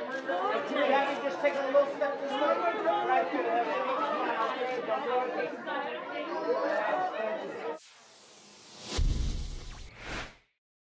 Just take a little step this way. Right there. Don't go